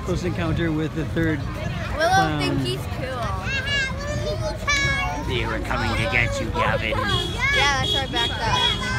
close encounter with the third Willow clown. think he's cool. They were coming to get you, Gavin. Yeah, that's why I backed up.